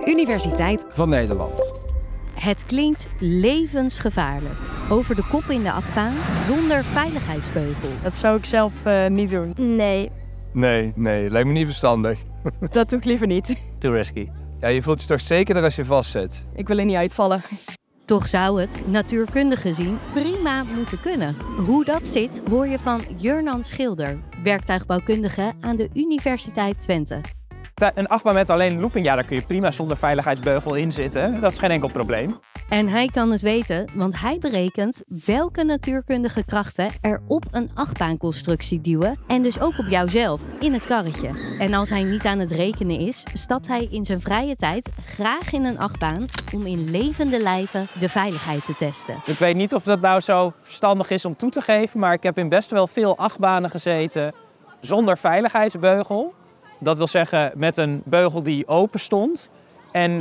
Universiteit van Nederland. Het klinkt levensgevaarlijk. Over de kop in de achtbaan zonder veiligheidsbeugel. Dat zou ik zelf niet doen. Nee. Nee, lijkt me niet verstandig. Dat doe ik liever niet. Too risky. Ja, je voelt je toch zekerder als je vastzit. Ik wil er niet uitvallen. Toch zou het, natuurkundig gezien, prima moeten kunnen. Hoe dat zit, hoor je van Jurnan Schilder, werktuigbouwkundige aan de Universiteit Twente. Een achtbaan met alleen looping, ja, daar kun je prima zonder veiligheidsbeugel in zitten. Dat is geen enkel probleem. En hij kan het weten, want hij berekent welke natuurkundige krachten er op een achtbaanconstructie duwen en dus ook op jouzelf, in het karretje. En als hij niet aan het rekenen is, stapt hij in zijn vrije tijd graag in een achtbaan om in levende lijven de veiligheid te testen. Ik weet niet of dat nou zo verstandig is om toe te geven, maar ik heb in best wel veel achtbanen gezeten zonder veiligheidsbeugel. Dat wil zeggen met een beugel die open stond. En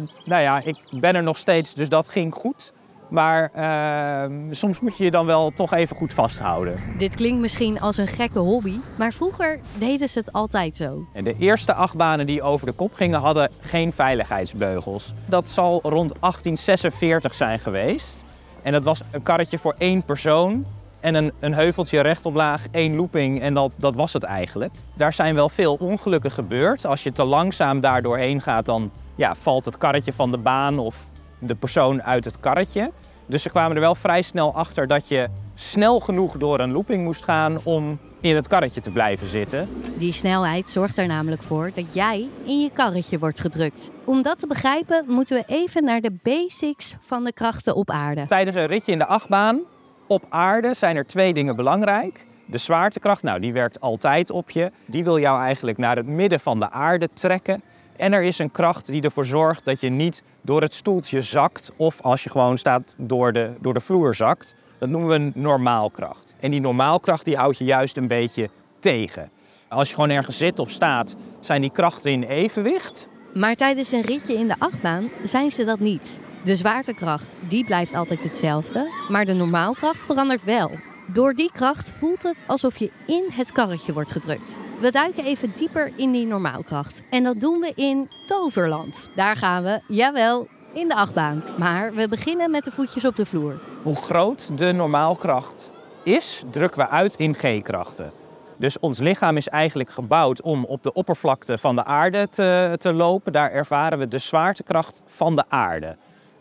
ik ben er nog steeds, dus dat ging goed. Maar soms moet je je dan wel toch even goed vasthouden. Dit klinkt misschien als een gekke hobby, maar vroeger deden ze het altijd zo. En de eerste achtbanen die over de kop gingen hadden geen veiligheidsbeugels. Dat zal rond 1846 zijn geweest. En dat was een karretje voor 1 persoon. En een heuveltje recht omlaag, 1 looping en dat was het eigenlijk. Daar zijn wel veel ongelukken gebeurd. Als je te langzaam daar doorheen gaat, dan valt het karretje van de baan of de persoon uit het karretje. Dus ze kwamen er wel vrij snel achter dat je snel genoeg door een looping moest gaan om in het karretje te blijven zitten. Die snelheid zorgt er namelijk voor dat jij in je karretje wordt gedrukt. Om dat te begrijpen moeten we even naar de basics van de krachten op aarde. Tijdens een ritje in de achtbaan op aarde zijn er 2 dingen belangrijk. De zwaartekracht, die werkt altijd op je. Die wil jou eigenlijk naar het midden van de aarde trekken. En er is een kracht die ervoor zorgt dat je niet door het stoeltje zakt of als je gewoon staat door de vloer zakt. Dat noemen we een normaalkracht. En die normaalkracht die houdt je juist een beetje tegen. Als je gewoon ergens zit of staat, zijn die krachten in evenwicht. Maar tijdens een ritje in de achtbaan zijn ze dat niet. De zwaartekracht die blijft altijd hetzelfde, maar de normaalkracht verandert wel. Door die kracht voelt het alsof je in het karretje wordt gedrukt. We duiken even dieper in die normaalkracht. En dat doen we in Toverland. Daar gaan we, jawel, in de achtbaan. Maar we beginnen met de voetjes op de vloer. Hoe groot de normaalkracht is, drukken we uit in G-krachten. Dus ons lichaam is eigenlijk gebouwd om op de oppervlakte van de aarde te lopen. Daar ervaren we de zwaartekracht van de aarde.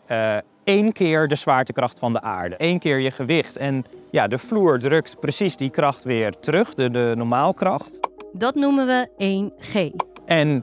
1 keer de zwaartekracht van de aarde. 1 keer je gewicht. En de vloer drukt precies die kracht weer terug, de normaalkracht. Dat noemen we 1G. En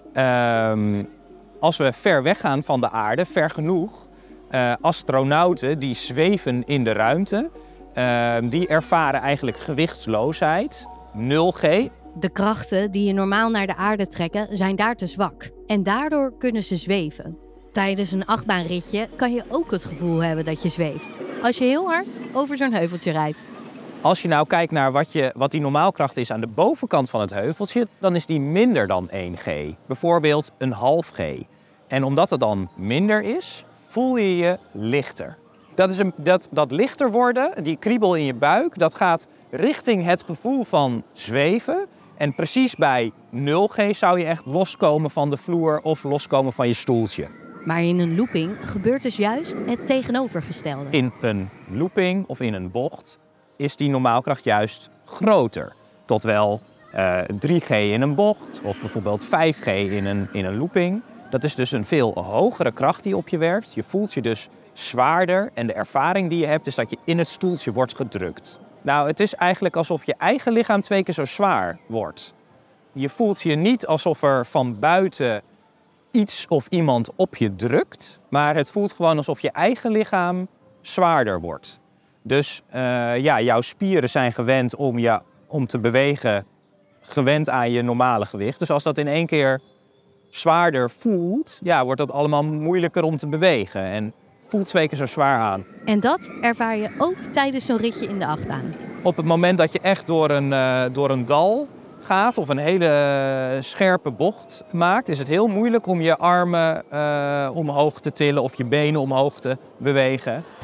als we ver weggaan van de aarde, ver genoeg, astronauten die zweven in de ruimte, die ervaren eigenlijk gewichtsloosheid, 0G. De krachten die je normaal naar de aarde trekken zijn daar te zwak. En daardoor kunnen ze zweven. Tijdens een achtbaanritje kan je ook het gevoel hebben dat je zweeft. Als je heel hard over zo'n heuveltje rijdt. Als je nou kijkt naar wat die normaalkracht is aan de bovenkant van het heuveltje, dan is die minder dan 1G. Bijvoorbeeld een half G. En omdat het dan minder is, voel je je lichter. Dat lichter worden, die kriebel in je buik, dat gaat richting het gevoel van zweven. En precies bij 0G zou je echt loskomen van de vloer of loskomen van je stoeltje. Maar in een looping gebeurt dus juist het tegenovergestelde. In een looping of in een bocht is die normaalkracht juist groter. Tot wel 3G in een bocht of bijvoorbeeld 5G in een looping. Dat is dus een veel hogere kracht die op je werkt. Je voelt je dus zwaarder en de ervaring die je hebt is dat je in het stoeltje wordt gedrukt. Nou, het is eigenlijk alsof je eigen lichaam 2 keer zo zwaar wordt. Je voelt je niet alsof er van buiten iets of iemand op je drukt, maar het voelt gewoon alsof je eigen lichaam zwaarder wordt. Dus jouw spieren zijn gewend om te bewegen, gewend aan je normale gewicht. Dus als dat in 1 keer zwaarder voelt, wordt dat allemaal moeilijker om te bewegen en voelt 2 keer zo zwaar aan. En dat ervaar je ook tijdens zo'n ritje in de achtbaan. Op het moment dat je echt door een dal gaat of een hele scherpe bocht maakt, is het heel moeilijk om je armen omhoog te tillen of je benen omhoog te bewegen.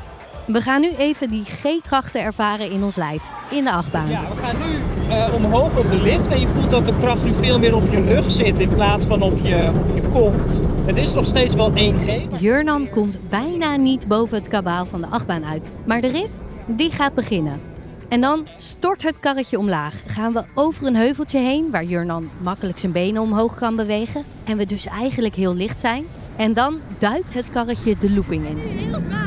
We gaan nu even die G-krachten ervaren in ons lijf, in de achtbaan. Ja, we gaan nu omhoog op de lift en je voelt dat de kracht nu veel meer op je rug zit in plaats van op je kont. Het is nog steeds wel 1G. Jurnan komt bijna niet boven het kabaal van de achtbaan uit. Maar de rit, die gaat beginnen. En dan stort het karretje omlaag. Gaan we over een heuveltje heen, waar Jurnan makkelijk zijn benen omhoog kan bewegen. En we dus eigenlijk heel licht zijn. En dan duikt het karretje de looping in. Heel zwaar.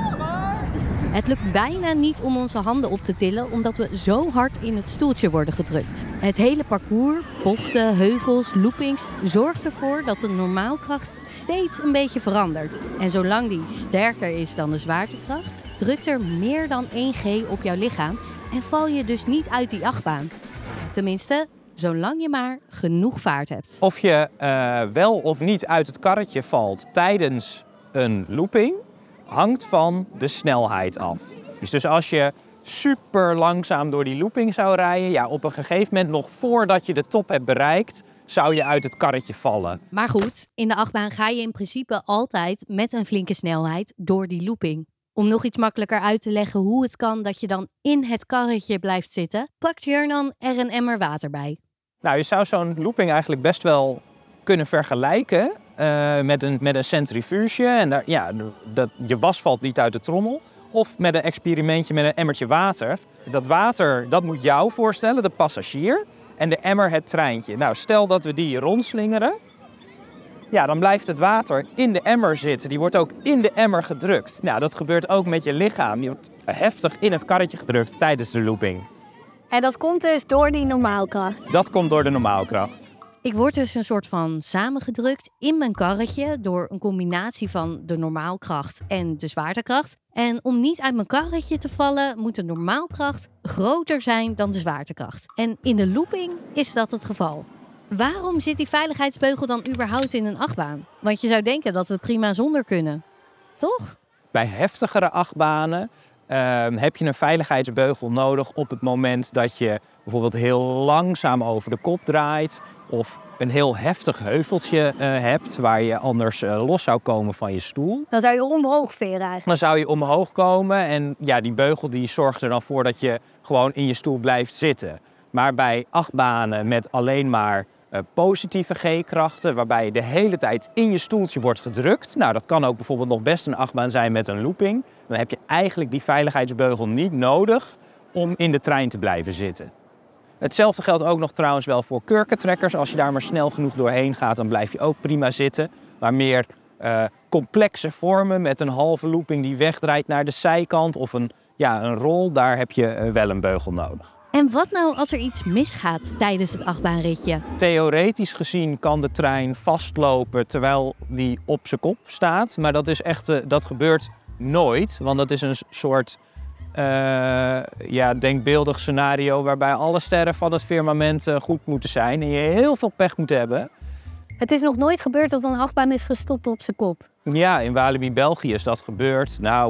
Het lukt bijna niet om onze handen op te tillen, omdat we zo hard in het stoeltje worden gedrukt. Het hele parcours, bochten, heuvels, loopings, zorgt ervoor dat de normaalkracht steeds een beetje verandert. En zolang die sterker is dan de zwaartekracht, drukt er meer dan 1G op jouw lichaam en val je dus niet uit die achtbaan. Tenminste, zolang je maar genoeg vaart hebt. Of je wel of niet uit het karretje valt tijdens een looping, hangt van de snelheid af. Dus als je super langzaam door die looping zou rijden, ja, op een gegeven moment nog voordat je de top hebt bereikt, zou je uit het karretje vallen. Maar goed, in de achtbaan ga je in principe altijd met een flinke snelheid door die looping. Om nog iets makkelijker uit te leggen hoe het kan dat je dan in het karretje blijft zitten, pakt Jurnan er een emmer water bij. Nou, je zou zo'n looping eigenlijk best wel kunnen vergelijken met een centrifuge. En daar, ja, je was valt niet uit de trommel. Of met een experimentje met een emmertje water. Dat water, dat moet jou voorstellen, de passagier. En de emmer het treintje. Nou, stel dat we die rondslingeren. Ja, dan blijft het water in de emmer zitten. Die wordt ook in de emmer gedrukt. Nou, dat gebeurt ook met je lichaam. Die wordt heftig in het karretje gedrukt tijdens de looping. En dat komt dus door die normaalkracht. Dat komt door de normaalkracht. Ik word dus een soort van samengedrukt in mijn karretje door een combinatie van de normaalkracht en de zwaartekracht. En om niet uit mijn karretje te vallen, moet de normaalkracht groter zijn dan de zwaartekracht. En in de looping is dat het geval. Waarom zit die veiligheidsbeugel dan überhaupt in een achtbaan? Want je zou denken dat we prima zonder kunnen. Toch? Bij heftigere achtbanen heb je een veiligheidsbeugel nodig op het moment dat je bijvoorbeeld heel langzaam over de kop draait of een heel heftig heuveltje hebt waar je anders los zou komen van je stoel. Dan zou je omhoog veren eigenlijk. Dan zou je omhoog komen en ja, die beugel die zorgt er dan voor dat je gewoon in je stoel blijft zitten. Maar bij achtbanen met alleen maar positieve G-krachten, waarbij je de hele tijd in je stoeltje wordt gedrukt. Nou, dat kan ook bijvoorbeeld nog best een achtbaan zijn met een looping. Dan heb je eigenlijk die veiligheidsbeugel niet nodig om in de trein te blijven zitten. Hetzelfde geldt ook nog trouwens wel voor kurkentrekkers. Als je daar maar snel genoeg doorheen gaat, dan blijf je ook prima zitten. Maar meer complexe vormen met een halve looping die wegdraait naar de zijkant of een rol, daar heb je wel een beugel nodig. En wat nou als er iets misgaat tijdens het achtbaanritje? Theoretisch gezien kan de trein vastlopen terwijl die op zijn kop staat. Maar dat is echt, dat gebeurt nooit, want dat is een soort denkbeeldig scenario waarbij alle sterren van het firmament goed moeten zijn en je heel veel pech moet hebben. Het is nog nooit gebeurd dat een achtbaan is gestopt op zijn kop. Ja, in Walibi, België is dat gebeurd. Nou,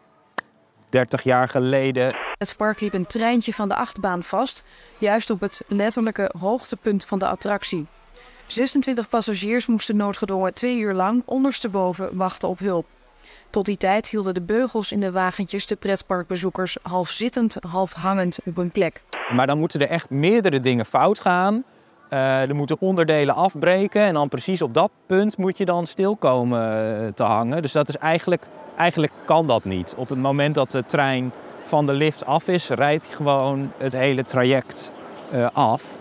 30 jaar geleden. Het park liep een treintje van de achtbaan vast, juist op het letterlijke hoogtepunt van de attractie. 26 passagiers moesten noodgedwongen 2 uur lang ondersteboven wachten op hulp. Tot die tijd hielden de beugels in de wagentjes de pretparkbezoekers half zittend, half hangend op hun plek. Maar dan moeten er echt meerdere dingen fout gaan. Er moeten onderdelen afbreken en dan precies op dat punt moet je dan stil komen te hangen. Dus dat is eigenlijk kan dat niet. Op het moment dat de trein van de lift af is, rijdt hij gewoon het hele traject af.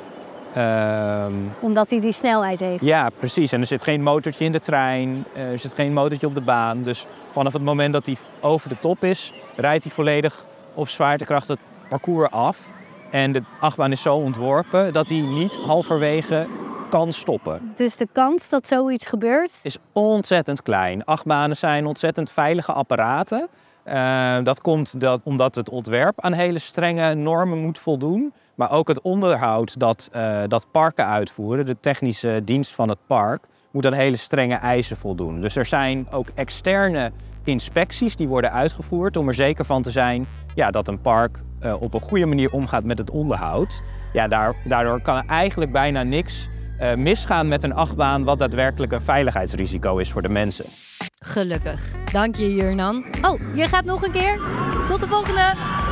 Omdat hij die snelheid heeft. Ja, precies. En er zit geen motortje in de trein, er zit geen motortje op de baan. Dus vanaf het moment dat hij over de top is, rijdt hij volledig op zwaartekracht het parcours af. En de achtbaan is zo ontworpen dat hij niet halverwege kan stoppen. Dus de kans dat zoiets gebeurt is ontzettend klein. Achtbanen zijn ontzettend veilige apparaten. Dat komt omdat het ontwerp aan hele strenge normen moet voldoen. Maar ook het onderhoud dat parken uitvoeren, de technische dienst van het park, moet aan hele strenge eisen voldoen. Dus er zijn ook externe inspecties die worden uitgevoerd om er zeker van te zijn dat een park op een goede manier omgaat met het onderhoud. Ja, daardoor kan er eigenlijk bijna niks misgaan met een achtbaan wat daadwerkelijk een veiligheidsrisico is voor de mensen. Gelukkig. Dank je, Jurnan. Oh, je gaat nog een keer? Tot de volgende!